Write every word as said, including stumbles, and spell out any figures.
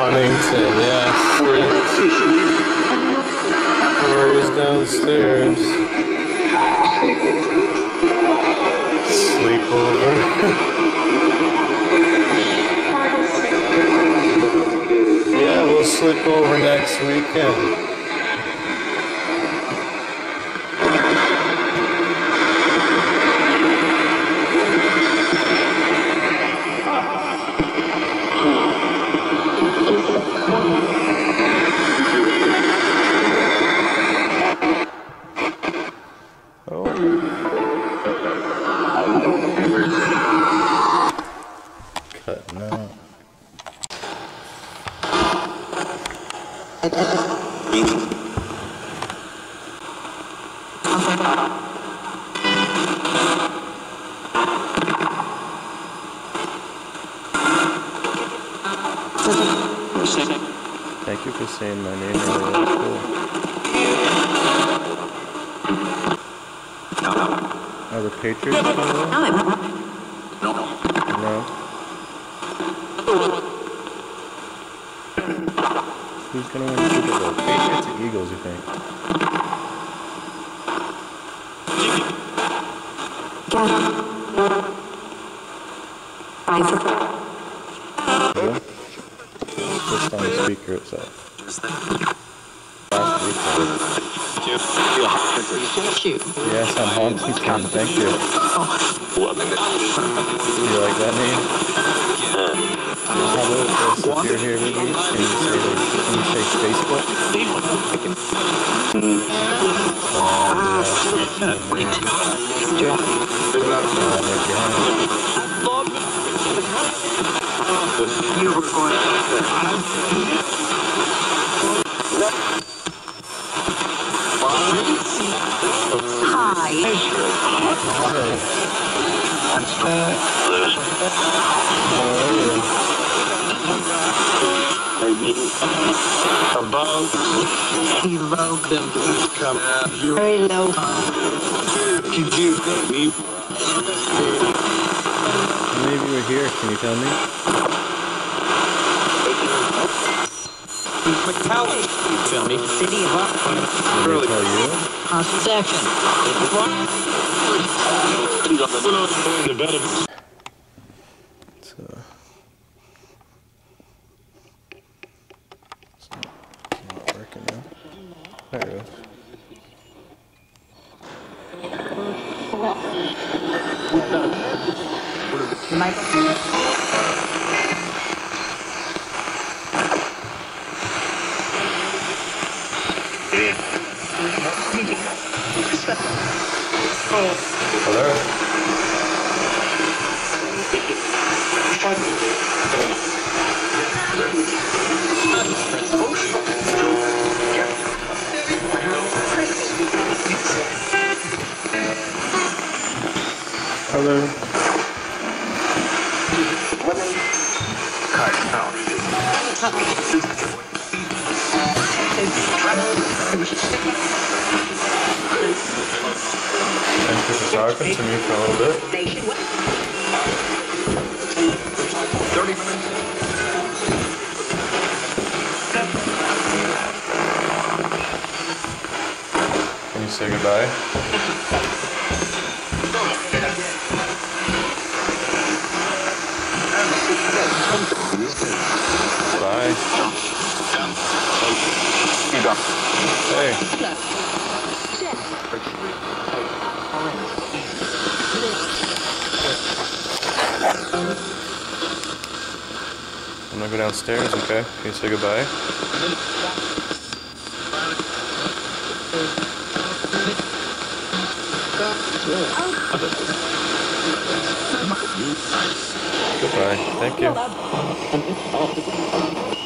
Huntington, yes. Cory's downstairs. Sleepover. Yeah, we'll sleep over next weekend. Cutting out. Thank you for saying my name earlier. That's cool. Are the Patriots still there? No. No. Who's gonna win the Super Bowl? Patriots or Eagles, you think? Yeah? Just on the speaker itself. Last weekend. Yes, I'm Huntington, thank you. You like that name? How about this? If you're here with me, can you say, like, can you say Facebook? Above, above them come out. Very low. Could you me? Maybe we're here. Can you tell me? McCallum, tell me. City of Rockford. Really? Tell you? Constant section. So, it's not, it's not working now. There it goes. Hello? Hello? Thank you for talking to me for a little bit. thirty minutes. Can you say goodbye? Bye. Hey. I'm gonna go downstairs, okay? Can you say goodbye? Goodbye. Thank you.